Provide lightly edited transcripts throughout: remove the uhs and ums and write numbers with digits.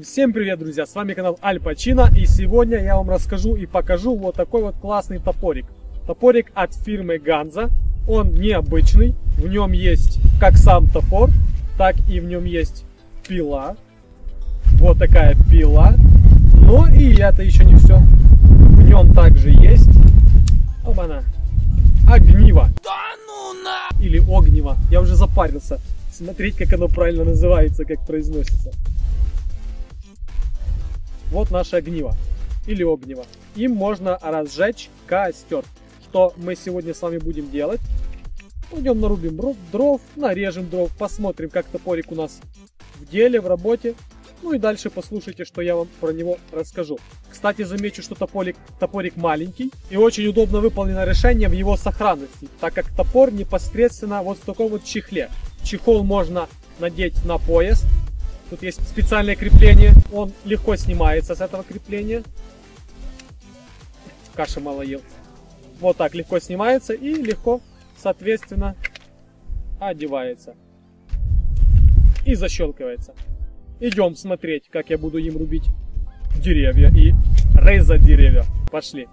Всем привет, друзья! С вами канал Аль Пачино, и сегодня я вам расскажу и покажу вот такой вот классный топорик. Топорик от фирмы Ганза. Он необычный, в нем есть как сам топор, так и в нем есть пила. Вот такая пила. Но и это еще не все. В нем также есть оба-на, огниво. Да ну на! Или огниво. Я уже запарился смотреть, как оно правильно называется, как произносится. Вот наше огниво или огниво. Им можно разжечь костер. Что мы сегодня с вами будем делать? Пойдем нарубим дров, нарежем дров, посмотрим, как топорик у нас в деле, в работе. Ну и дальше послушайте, что я вам про него расскажу. Кстати, замечу, что топорик маленький и очень удобно выполнено решение в его сохранности, так как топор непосредственно вот в таком вот чехле. Чехол можно надеть на пояс. Тут есть специальное крепление, он легко снимается с этого крепления. Каши мало ел. Вот так легко снимается и легко, соответственно, одевается. И защелкивается. Идем смотреть, как я буду им рубить деревья и резать деревья. Пошли.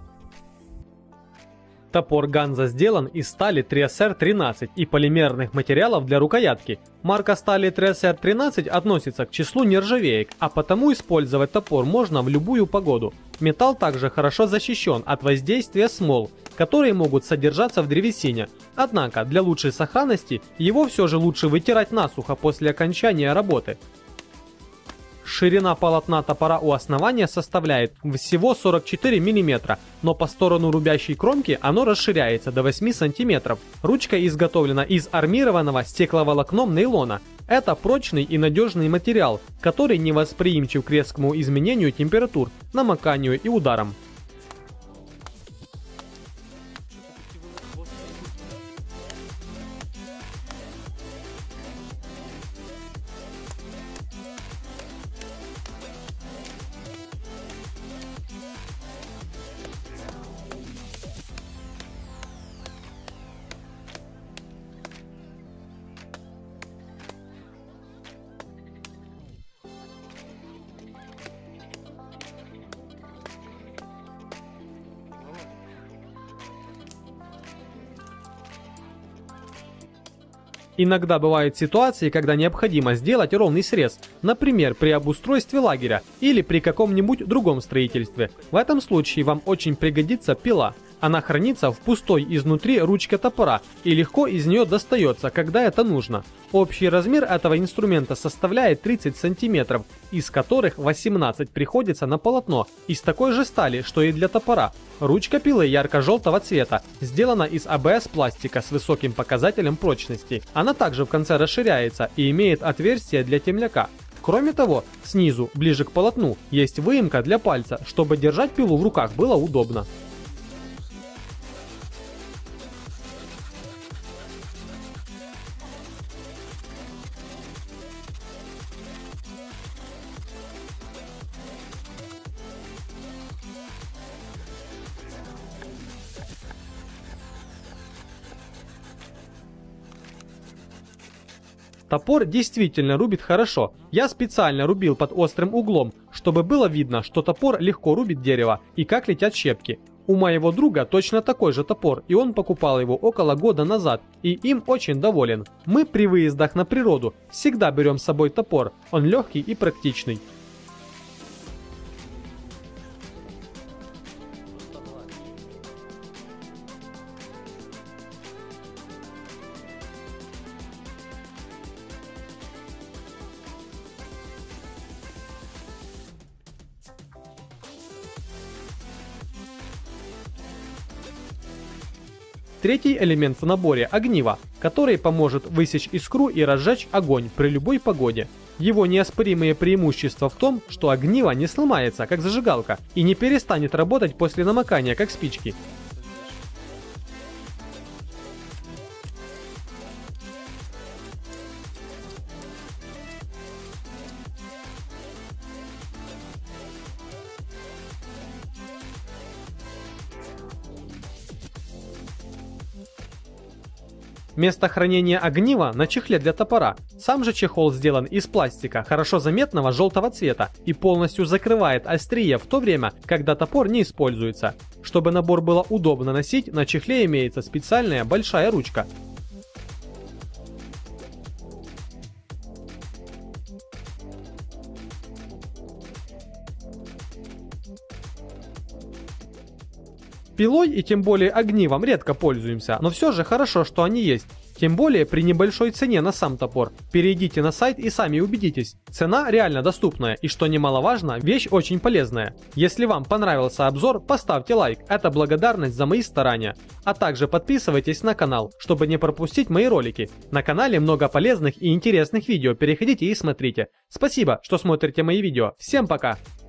Топор Ганза сделан из стали TRIASER-13 и полимерных материалов для рукоятки. Марка стали TRIASER-13 относится к числу нержавеек, а потому использовать топор можно в любую погоду. Металл также хорошо защищен от воздействия смол, которые могут содержаться в древесине. Однако для лучшей сохранности его все же лучше вытирать насухо после окончания работы. Ширина полотна топора у основания составляет всего 44 мм, но по сторону рубящей кромки оно расширяется до 8 см. Ручка изготовлена из армированного стекловолокном нейлона. Это прочный и надежный материал, который не восприимчив к резкому изменению температур, намоканию и ударам. Иногда бывают ситуации, когда необходимо сделать ровный срез, например, при обустройстве лагеря или при каком-нибудь другом строительстве. В этом случае вам очень пригодится пила. Она хранится в пустой изнутри ручке топора и легко из нее достается, когда это нужно. Общий размер этого инструмента составляет 30 см, из которых 18 приходится на полотно, из такой же стали, что и для топора. Ручка пилы ярко-желтого цвета, сделана из АБС пластика с высоким показателем прочности. Она также в конце расширяется и имеет отверстие для темляка. Кроме того, снизу, ближе к полотну, есть выемка для пальца, чтобы держать пилу в руках было удобно. Топор действительно рубит хорошо. Я специально рубил под острым углом, чтобы было видно, что топор легко рубит дерево и как летят щепки. У моего друга точно такой же топор, и он покупал его около года назад, и им очень доволен. Мы при выездах на природу всегда берем с собой топор, он легкий и практичный. Третий элемент в наборе – огниво, который поможет высечь искру и разжечь огонь при любой погоде. Его неоспоримые преимущества в том, что огниво не сломается, как зажигалка, и не перестанет работать после намокания, как спички. Место хранения огнива на чехле для топора. Сам же чехол сделан из пластика хорошо заметного желтого цвета и полностью закрывает острие в то время, когда топор не используется. Чтобы набор было удобно носить, на чехле имеется специальная большая ручка. Пилой и тем более огнивом редко пользуемся, но все же хорошо, что они есть. Тем более при небольшой цене на сам топор. Перейдите на сайт и сами убедитесь. Цена реально доступная и, что немаловажно, вещь очень полезная. Если вам понравился обзор, поставьте лайк, это благодарность за мои старания. А также подписывайтесь на канал, чтобы не пропустить мои ролики. На канале много полезных и интересных видео, переходите и смотрите. Спасибо, что смотрите мои видео. Всем пока!